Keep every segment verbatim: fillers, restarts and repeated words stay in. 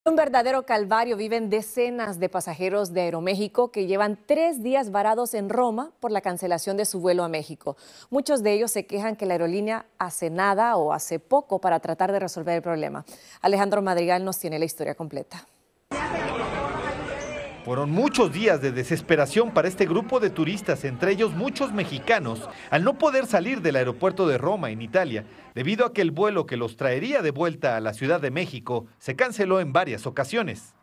Un verdadero calvario viven decenas de pasajeros de Aeroméxico que llevan tres días varados en Roma por la cancelación de su vuelo a México. Muchos de ellos se quejan que la aerolínea hace nada o hace poco para tratar de resolver el problema. Alejandro Madrigal nos tiene la historia completa. Fueron muchos días de desesperación para este grupo de turistas, entre ellos muchos mexicanos, al no poder salir del aeropuerto de Roma, en Italia, debido a que el vuelo que los traería de vuelta a la Ciudad de México se canceló en varias ocasiones.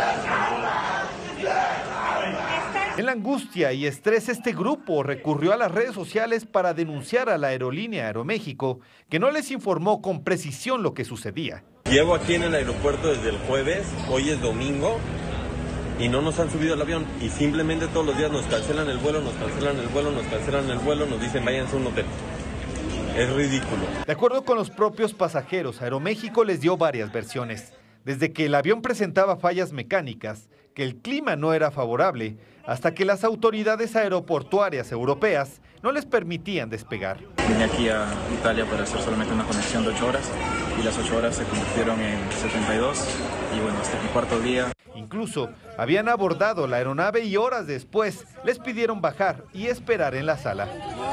En la angustia y estrés, este grupo recurrió a las redes sociales para denunciar a la aerolínea Aeroméxico, que no les informó con precisión lo que sucedía. Llevo aquí en el aeropuerto desde el jueves, hoy es domingo, y no nos han subido al avión, y simplemente todos los días nos cancelan el vuelo, nos cancelan el vuelo, nos cancelan el vuelo, nos dicen váyanse a un hotel. Es ridículo. De acuerdo con los propios pasajeros, Aeroméxico les dio varias versiones. Desde que el avión presentaba fallas mecánicas, que el clima no era favorable, hasta que las autoridades aeroportuarias europeas no les permitían despegar. Vine aquí a Italia para hacer solamente una conexión de ocho horas, y las ocho horas se convirtieron en setenta y dos, y bueno, hasta el cuarto día. Incluso habían abordado la aeronave y horas después les pidieron bajar y esperar en la sala.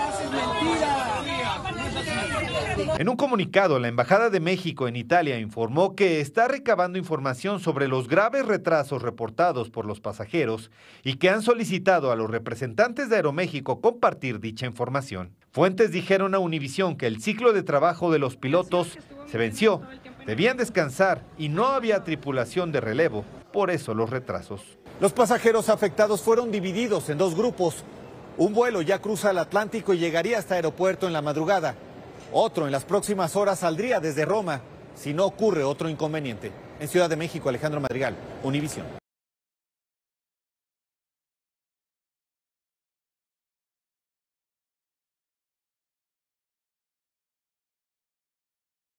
En un comunicado, la Embajada de México en Italia informó que está recabando información sobre los graves retrasos reportados por los pasajeros y que han solicitado a los representantes de Aeroméxico compartir dicha información. Fuentes dijeron a Univisión que el ciclo de trabajo de los pilotos se venció, debían descansar y no había tripulación de relevo, por eso los retrasos. Los pasajeros afectados fueron divididos en dos grupos. Un vuelo ya cruza el Atlántico y llegaría hasta aeropuerto en la madrugada. Otro en las próximas horas saldría desde Roma, si no ocurre otro inconveniente. En Ciudad de México, Alejandro Madrigal, Univisión.